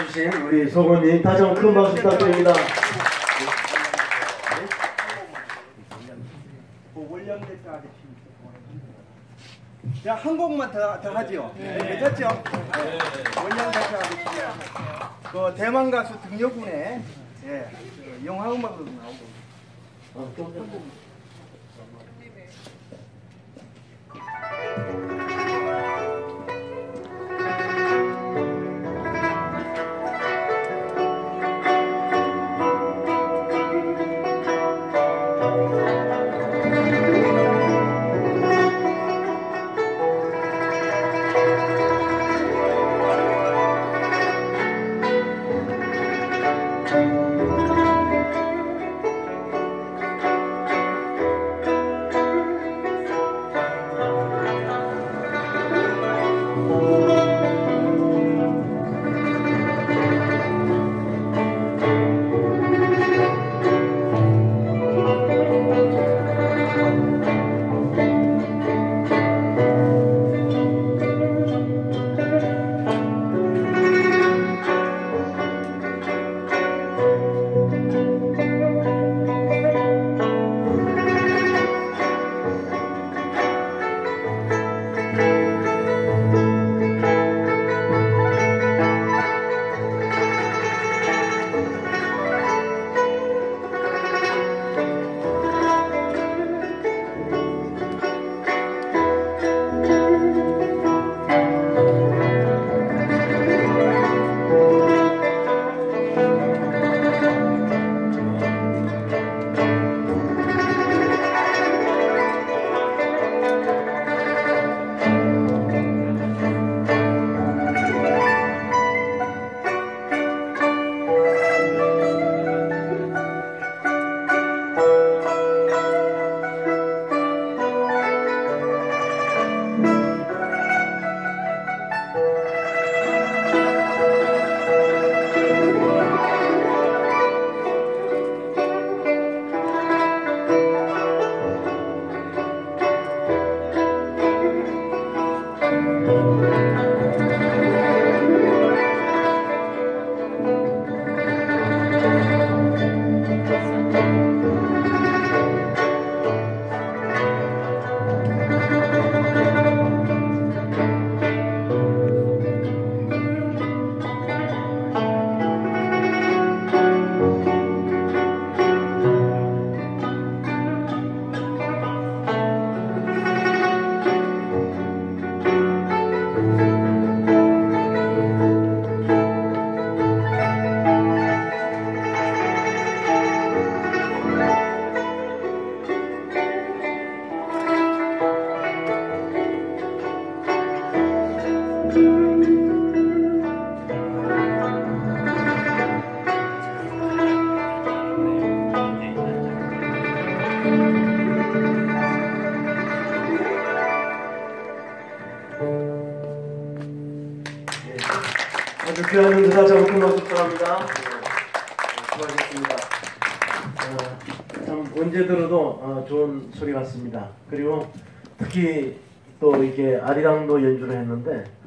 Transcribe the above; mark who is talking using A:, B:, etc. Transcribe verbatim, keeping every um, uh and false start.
A: 주신 우리 소고님 다시 한번 큰 박수 부탁드립니다.
B: 자, 한 곡만 더, 더 하죠. 네. 괜찮죠? 네. 원양 대표 아저씨야. 그 대만 가수 등려군의 예, 그 영화 음악으로 나오고.
A: 어, 좀 좀. 아주 귀한 은사 작품 감사합니다. 수고하셨습니다. 어, 참 언제 들어도 어, 좋은 소리 같습니다. 그리고 특히 또 이렇게 아리랑도 연주를 했는데